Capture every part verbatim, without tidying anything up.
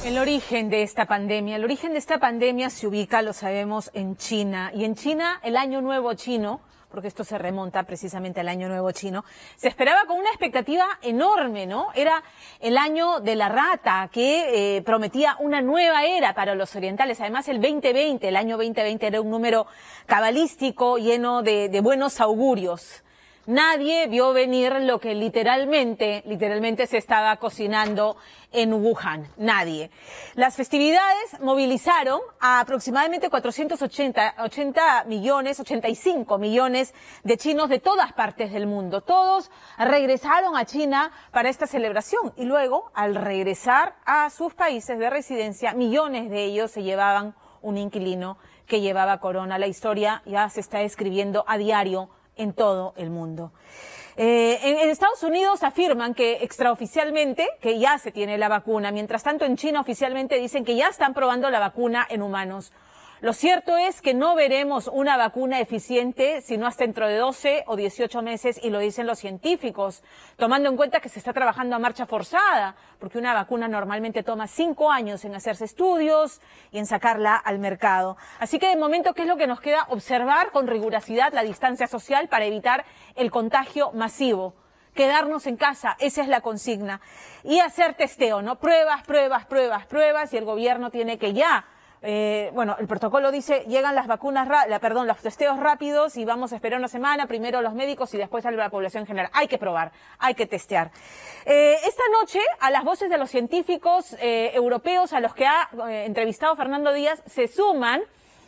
El origen de esta pandemia, el origen de esta pandemia se ubica, lo sabemos, en China. Y en China, el Año Nuevo Chino, porque esto se remonta precisamente al Año Nuevo Chino, se esperaba con una expectativa enorme, ¿no? Era el año de la rata, que eh, prometía una nueva era para los orientales. Además, el veinte veinte, el año veinte veinte era un número cabalístico lleno de, de buenos augurios. Nadie vio venir lo que literalmente, literalmente se estaba cocinando en Wuhan. Nadie. Las festividades movilizaron a aproximadamente cuatrocientos ochenta millones, ochenta y cinco millones de chinos de todas partes del mundo. Todos regresaron a China para esta celebración y luego, al regresar a sus países de residencia, millones de ellos se llevaban un inquilino que llevaba corona. La historia ya se está escribiendo a diario en todo el mundo. Eh, en, en Estados Unidos afirman que extraoficialmente que ya se tiene la vacuna. Mientras tanto, en China oficialmente dicen que ya están probando la vacuna en humanos. Lo cierto es que no veremos una vacuna eficiente sino hasta dentro de doce o dieciocho meses, y lo dicen los científicos, tomando en cuenta que se está trabajando a marcha forzada, porque una vacuna normalmente toma cinco años en hacerse estudios y en sacarla al mercado. Así que de momento, ¿qué es lo que nos queda? Observar con rigurosidad la distancia social para evitar el contagio masivo. Quedarnos en casa, esa es la consigna. Y hacer testeo, ¿no? Pruebas, pruebas, pruebas, pruebas, y el gobierno tiene que ya... Eh, bueno, el protocolo dice, llegan las vacunas, la, perdón, los testeos rápidos y vamos a esperar una semana, primero los médicos y después a la población en general. Hay que probar, hay que testear. Eh, esta noche, a las voces de los científicos eh, europeos a los que ha eh, entrevistado Fernando Díaz, se suman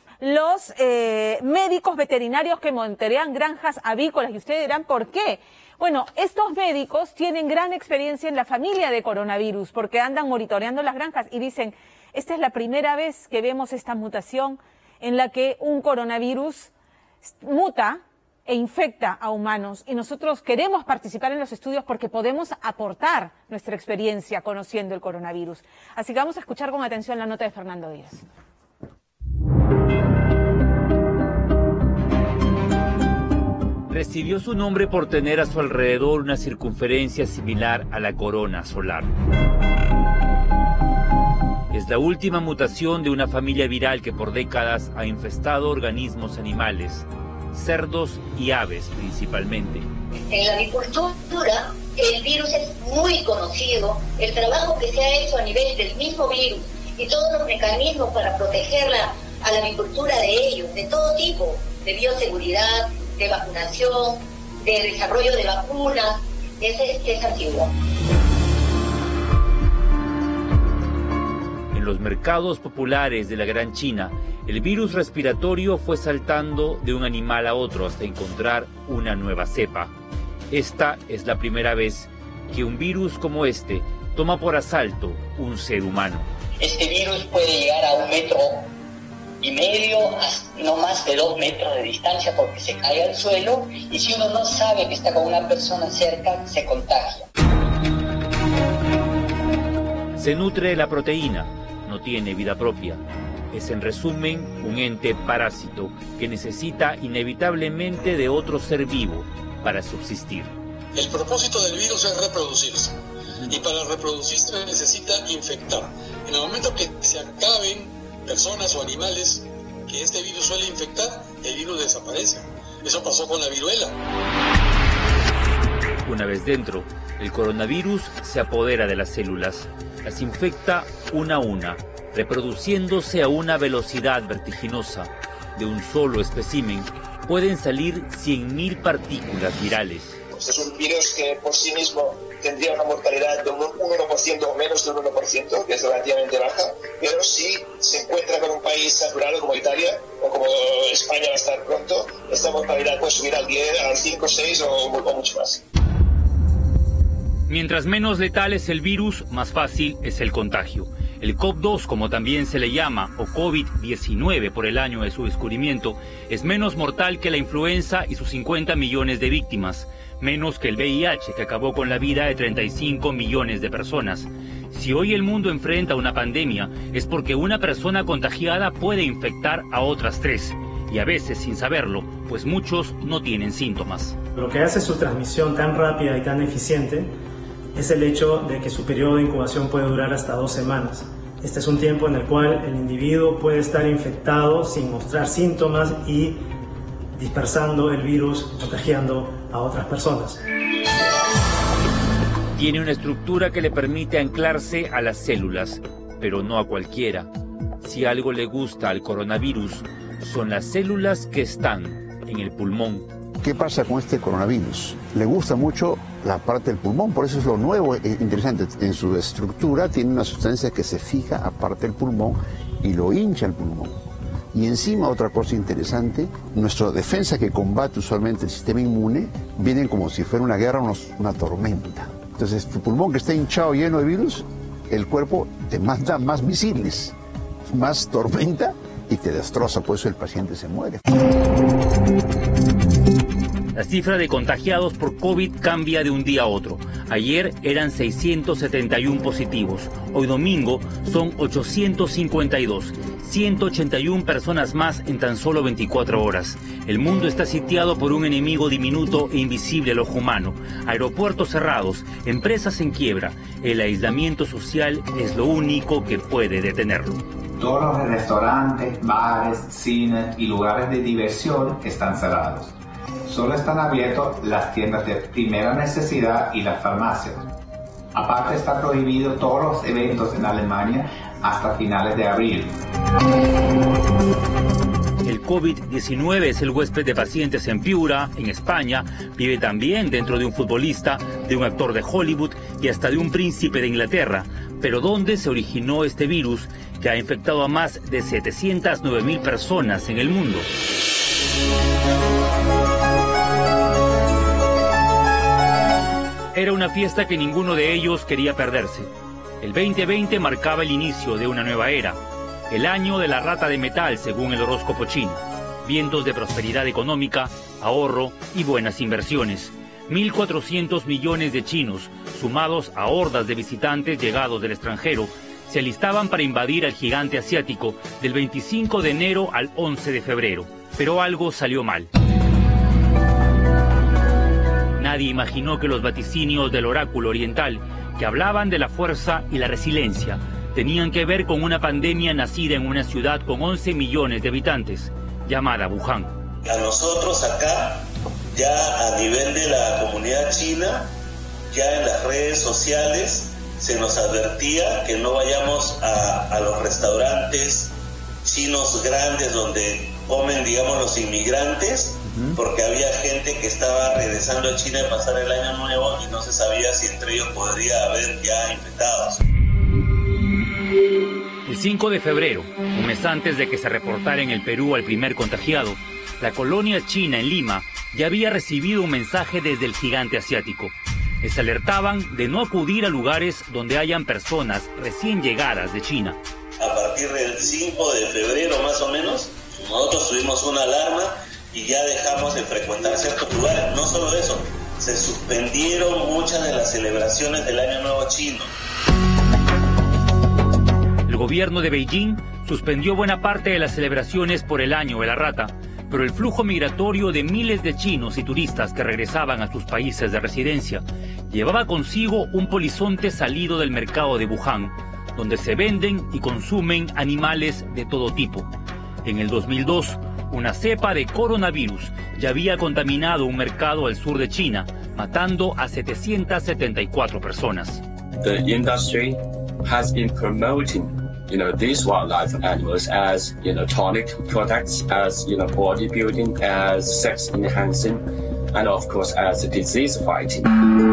los eh, médicos veterinarios que monitorean granjas avícolas. Y ustedes dirán, ¿por qué? Bueno, estos médicos tienen gran experiencia en la familia de coronavirus porque andan monitoreando las granjas y dicen, esta es la primera vez que vemos esta mutación en la que un coronavirus muta e infecta a humanos, y nosotros queremos participar en los estudios porque podemos aportar nuestra experiencia conociendo el coronavirus. Así que vamos a escuchar con atención la nota de Fernando Díaz. Recibió su nombre por tener a su alrededor una circunferencia similar a la corona solar. Es la última mutación de una familia viral que por décadas ha infestado organismos animales, cerdos y aves principalmente. En la avicultura el virus es muy conocido, el trabajo que se ha hecho a nivel del mismo virus y todos los mecanismos para protegerla a la avicultura de ellos, de todo tipo, de bioseguridad, de vacunación, de desarrollo de vacunas, es, es antiguo. En los mercados populares de la Gran China, el virus respiratorio fue saltando de un animal a otro hasta encontrar una nueva cepa. Esta es la primera vez que un virus como este toma por asalto un ser humano. Este virus puede llegar a un metro y medio, no más de dos metros de distancia porque se cae al suelo, y si uno no sabe que está con una persona cerca, se contagia. Se nutre de la proteína. No tiene vida propia. Es en resumen un ente parásito que necesita inevitablemente de otro ser vivo para subsistir. El propósito del virus es reproducirse, y para reproducirse necesita infectar. En el momento que se acaben personas o animales que este virus suele infectar, el virus desaparece. Eso pasó con la viruela. Una vez dentro, el coronavirus se apodera de las células. Las infecta una a una, reproduciéndose a una velocidad vertiginosa. De un solo espécimen pueden salir cien mil partículas virales. Es un virus que por sí mismo tendría una mortalidad de un uno por ciento o menos de un uno por ciento, que es relativamente baja, pero si se encuentra con un país saturado como Italia o como España va a estar pronto, esta mortalidad puede subir al diez, al cinco, seis o, o mucho más. Mientras menos letal es el virus, más fácil es el contagio. El C O V dos, como también se le llama, o COVID diecinueve por el año de su descubrimiento, es menos mortal que la influenza y sus cincuenta millones de víctimas, menos que el V I H, que acabó con la vida de treinta y cinco millones de personas. Si hoy el mundo enfrenta una pandemia, es porque una persona contagiada puede infectar a otras tres, y a veces sin saberlo, pues muchos no tienen síntomas. Lo que hace su transmisión tan rápida y tan eficiente es el hecho de que su periodo de incubación puede durar hasta dos semanas. Este es un tiempo en el cual el individuo puede estar infectado sin mostrar síntomas y dispersando el virus, contagiando a otras personas. Tiene una estructura que le permite anclarse a las células, pero no a cualquiera. Si algo le gusta al coronavirus, son las células que están en el pulmón. ¿Qué pasa con este coronavirus? Le gusta mucho la parte del pulmón, por eso es lo nuevo e interesante. En su estructura tiene una sustancia que se fija aparte del pulmón y lo hincha el pulmón. Y encima otra cosa interesante, nuestra defensa que combate usualmente el sistema inmune, viene como si fuera una guerra, una tormenta. Entonces tu pulmón que está hinchado lleno de virus, el cuerpo te manda más misiles, más tormenta y te destroza, por eso el paciente se muere. La cifra de contagiados por COVID cambia de un día a otro. Ayer eran seiscientos setenta y uno positivos. Hoy domingo son ochocientos cincuenta y dos. ciento ochenta y una personas más en tan solo veinticuatro horas. El mundo está sitiado por un enemigo diminuto e invisible al ojo humano. Aeropuertos cerrados, empresas en quiebra. El aislamiento social es lo único que puede detenerlo. Todos los restaurantes, bares, cines y lugares de diversión están cerrados. Solo están abiertos las tiendas de primera necesidad y las farmacias. Aparte está prohibido todos los eventos en Alemania hasta finales de abril. El COVID diecinueve es el huésped de pacientes en Piura, en España. Vive también dentro de un futbolista, de un actor de Hollywood y hasta de un príncipe de Inglaterra. Pero ¿dónde se originó este virus que ha infectado a más de setecientas nueve mil personas en el mundo? Era una fiesta que ninguno de ellos quería perderse. El veinte veinte marcaba el inicio de una nueva era, el año de la rata de metal según el horóscopo chino. Vientos de prosperidad económica, ahorro y buenas inversiones. mil cuatrocientos millones de chinos, sumados a hordas de visitantes llegados del extranjero, se alistaban para invadir al gigante asiático del veinticinco de enero al once de febrero. Pero algo salió mal. Nadie imaginó que los vaticinios del oráculo oriental, que hablaban de la fuerza y la resiliencia, tenían que ver con una pandemia nacida en una ciudad con once millones de habitantes, llamada Wuhan. A nosotros acá, ya a nivel de la comunidad china, ya en las redes sociales se nos advertía que no vayamos a, a los restaurantes chinos grandes donde comen, digamos, los inmigrantes, porque había gente que estaba regresando a China de pasar el año nuevo y no se sabía si entre ellos podría haber ya infectados. El cinco de febrero, un mes antes de que se reportara en el Perú al primer contagiado, la colonia china en Lima ya había recibido un mensaje desde el gigante asiático. Les alertaban de no acudir a lugares donde hayan personas recién llegadas de China. A partir del cinco de febrero más o menos, nosotros tuvimos una alarma y ya dejamos de frecuentar ciertos lugares. No solo eso, se suspendieron muchas de las celebraciones del Año Nuevo Chino. El gobierno de Beijing suspendió buena parte de las celebraciones por el Año de la Rata, pero el flujo migratorio de miles de chinos y turistas que regresaban a sus países de residencia llevaba consigo un polizonte salido del mercado de Wuhan, donde se venden y consumen animales de todo tipo. En el dos mil dos, una cepa de coronavirus ya había contaminado un mercado al sur de China, matando a setecientas setenta y cuatro personas. The industry has been promoting, you know, these wildlife animals as, you know, tonic products, as, you know, bodybuilding, as sex enhancing, and of course as disease fighting.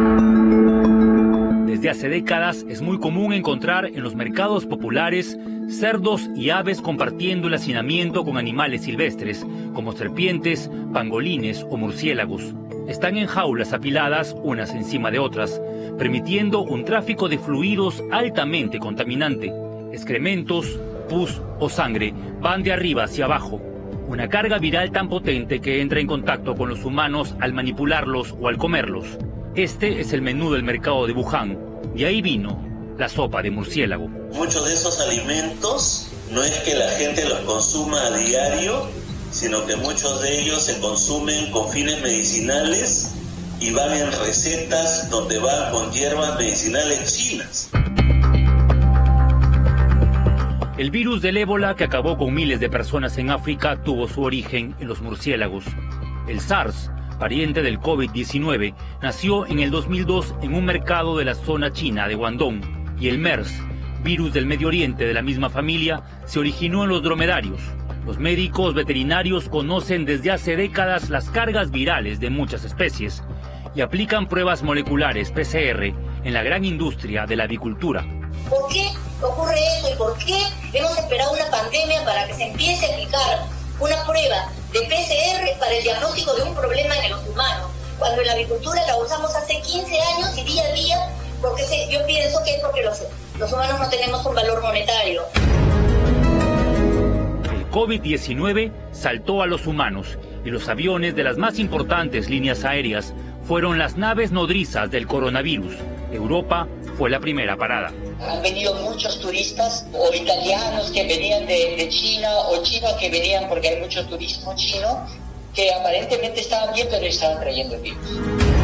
Desde hace décadas es muy común encontrar en los mercados populares cerdos y aves compartiendo el hacinamiento con animales silvestres, como serpientes, pangolines o murciélagos. Están en jaulas apiladas unas encima de otras, permitiendo un tráfico de fluidos altamente contaminante. Excrementos, pus o sangre van de arriba hacia abajo. Una carga viral tan potente que entra en contacto con los humanos al manipularlos o al comerlos. Este es el menú del mercado de Wuhan, y ahí vino la sopa de murciélago. Muchos de esos alimentos no es que la gente los consuma a diario, sino que muchos de ellos se consumen con fines medicinales y van en recetas donde van con hierbas medicinales chinas. El virus del ébola que acabó con miles de personas en África tuvo su origen en los murciélagos. El SARS, pariente del COVID diecinueve, nació en el dos mil dos en un mercado de la zona china de Guangdong, y el MERS, virus del Medio Oriente de la misma familia, se originó en los dromedarios. Los médicos veterinarios conocen desde hace décadas las cargas virales de muchas especies y aplican pruebas moleculares P C R en la gran industria de la avicultura. ¿Por qué ocurre eso y por qué hemos esperado una pandemia para que se empiece a aplicar una prueba de P C R para el diagnóstico de un problema en los humanos, cuando en la avicultura la usamos hace quince años y día a día? Porque se, yo pienso que es porque los, los humanos no tenemos un valor monetario. El COVID diecinueve saltó a los humanos y los aviones de las más importantes líneas aéreas fueron las naves nodrizas del coronavirus. Europa fue la primera parada. Han venido muchos turistas, o italianos que venían de, de China, o chinos que venían porque hay mucho turismo chino, que aparentemente estaban bien, pero estaban trayendo el virus.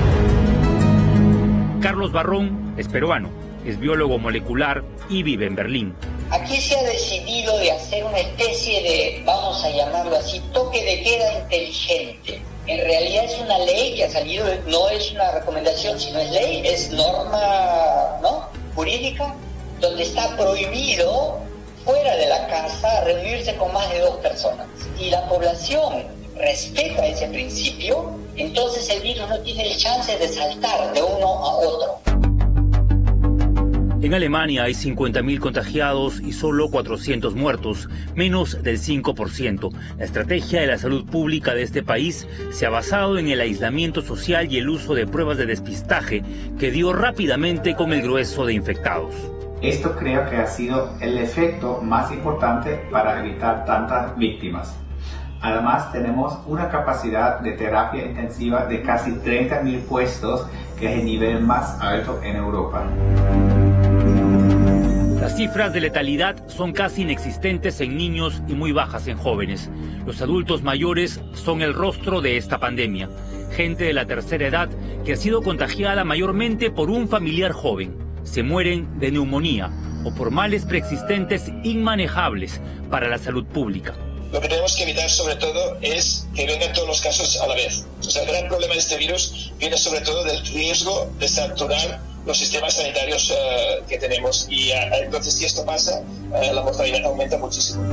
Carlos Barrón es peruano, es biólogo molecular y vive en Berlín. Aquí se ha decidido de hacer una especie de, vamos a llamarlo así, toque de queda inteligente. En realidad es una ley que ha salido, no es una recomendación, sino es ley, es norma, ¿no?, jurídica, donde está prohibido fuera de la casa reunirse con más de dos personas. Y la población respeta ese principio, entonces el virus no tiene el chance de saltar de uno a otro. En Alemania hay cincuenta mil contagiados y solo cuatrocientos muertos, menos del cinco por ciento. La estrategia de la salud pública de este país se ha basado en el aislamiento social y el uso de pruebas de despistaje que dio rápidamente con el grueso de infectados. Esto creo que ha sido el efecto más importante para evitar tantas víctimas. Además, tenemos una capacidad de terapia intensiva de casi treinta mil puestos, que es el nivel más alto en Europa. Las cifras de letalidad son casi inexistentes en niños y muy bajas en jóvenes. Los adultos mayores son el rostro de esta pandemia. Gente de la tercera edad que ha sido contagiada mayormente por un familiar joven. Se mueren de neumonía o por males preexistentes inmanejables para la salud pública. Lo que tenemos que evitar sobre todo es que vengan todos los casos a la vez. O sea, el gran problema de este virus viene sobre todo del riesgo de saturar los sistemas sanitarios uh, que tenemos, y uh, entonces si esto pasa, uh, la mortalidad aumenta muchísimo.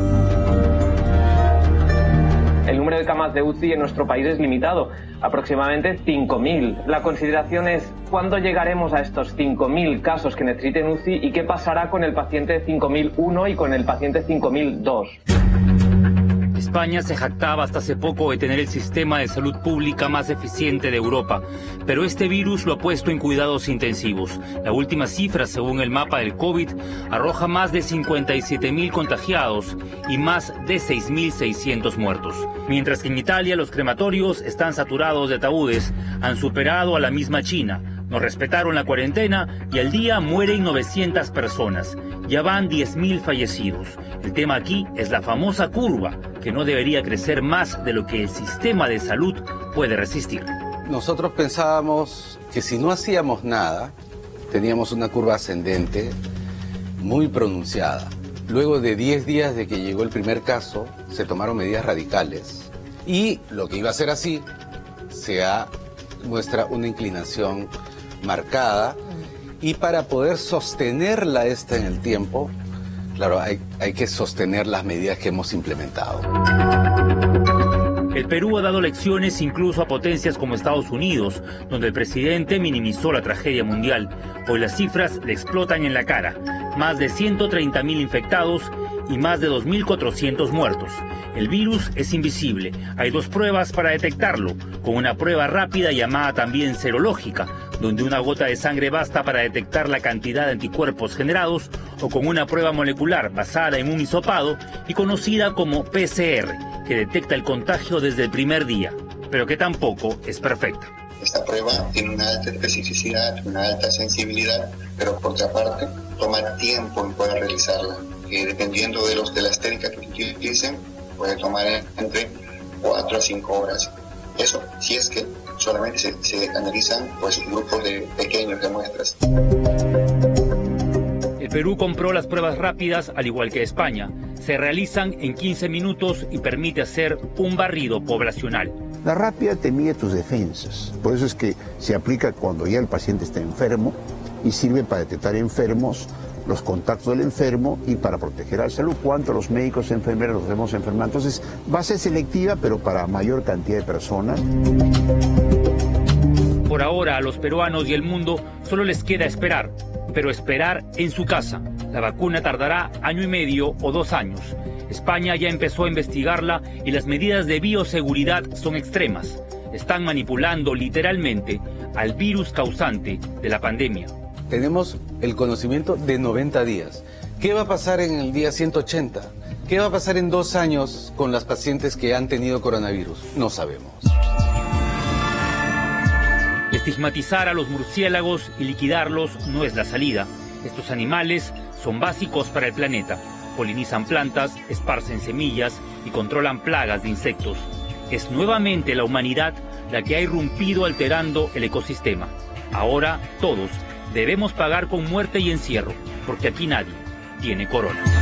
El número de camas de U C I en nuestro país es limitado, aproximadamente cinco mil. La consideración es cuándo llegaremos a estos cinco mil casos que necesiten U C I y qué pasará con el paciente cinco mil uno y con el paciente cinco mil dos. España se jactaba hasta hace poco de tener el sistema de salud pública más eficiente de Europa, pero este virus lo ha puesto en cuidados intensivos. La última cifra, según el mapa del COVID, arroja más de cincuenta y siete mil contagiados y más de seis mil seiscientos muertos. Mientras que en Italia los crematorios están saturados de ataúdes, han superado a la misma China. No respetaron la cuarentena y al día mueren novecientas personas. Ya van diez mil fallecidos. El tema aquí es la famosa curva, que no debería crecer más de lo que el sistema de salud puede resistir. Nosotros pensábamos que si no hacíamos nada, teníamos una curva ascendente muy pronunciada. Luego de diez días de que llegó el primer caso, se tomaron medidas radicales. Y lo que iba a ser así, se ha, muestra una inclinación marcada, y para poder sostenerla esta en el tiempo, claro, hay, hay que sostener las medidas que hemos implementado. El Perú ha dado lecciones incluso a potencias como Estados Unidos, donde el presidente minimizó la tragedia mundial. Hoy las cifras le explotan en la cara. Más de ciento treinta mil infectados y más de dos mil cuatrocientos muertos. El virus es invisible. Hay dos pruebas para detectarlo, con una prueba rápida llamada también serológica, donde una gota de sangre basta para detectar la cantidad de anticuerpos generados, o con una prueba molecular basada en un hisopado y conocida como P C R, que detecta el contagio desde el primer día, pero que tampoco es perfecta. Esta prueba tiene una alta especificidad, una alta sensibilidad, pero por otra parte toma tiempo en poder realizarla, que dependiendo de, los, de las técnicas que utilicen, puede tomar entre cuatro a cinco horas. Eso, si es que solamente se, se analizan pues, grupos de pequeños de muestras. El Perú compró las pruebas rápidas al igual que España. Se realizan en quince minutos y permite hacer un barrido poblacional. La rápida te mide tus defensas, por eso es que se aplica cuando ya el paciente está enfermo y sirve para detectar enfermos, los contactos del enfermo y para proteger a la salud, cuanto los médicos, enfermeros los vemos enfermar. Entonces va a ser selectiva, pero para mayor cantidad de personas. Por ahora a los peruanos y el mundo solo les queda esperar, pero esperar en su casa. La vacuna tardará año y medio o dos años. España ya empezó a investigarla y las medidas de bioseguridad son extremas. Están manipulando literalmente al virus causante de la pandemia. Tenemos el conocimiento de noventa días. ¿Qué va a pasar en el día ciento ochenta? ¿Qué va a pasar en dos años con las pacientes que han tenido coronavirus? No sabemos. Estigmatizar a los murciélagos y liquidarlos no es la salida. Estos animales son básicos para el planeta. Polinizan plantas, esparcen semillas y controlan plagas de insectos. Es nuevamente la humanidad la que ha irrumpido alterando el ecosistema. Ahora todos debemos pagar con muerte y encierro, porque aquí nadie tiene corona.